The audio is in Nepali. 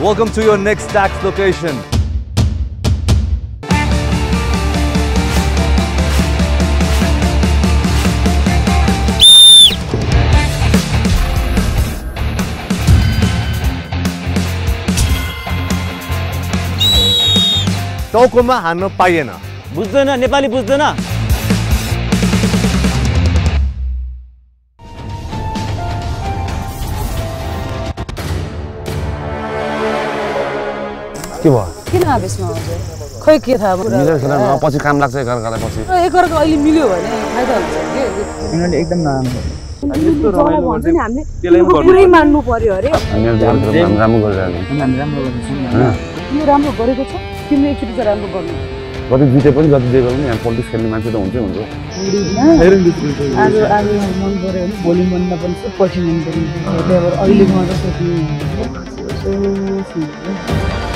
Welcome to your next tax location. टाउकोमा हान्न पाइएन। बुझ्दैन, नेपाली बुझ्दैन। के भयो? किन आवेशमा आउँछ? खै के थाहा मिलेर खेला पछि काम लाग्छ एकअर्कालाई पछि। एकअर्का अहिले मिल्यो भने फाइदा हुन्छ के? यिनीहरूले एकदम नराम्रो यस्तो रमाइलो भन्छ नि हामीले पुरै मान्नु पर्यो अरे। राम्रो गरिरहेको हामी राम्रो गर्दैछौँ। यो राम्रो गरेको छ, तिमीले एकचोटि चाहिँ राम्रो गर्नु। कति जिते पनि जति दिएको पनि यहाँ पोलिटिक्स खेल्ने मान्छे त हुन्छै हुन्छ। आज आज मन पऱ्यो भने भोलि मन नपर्छ, पछि मन पर्ने। अहिले म त सोच्नु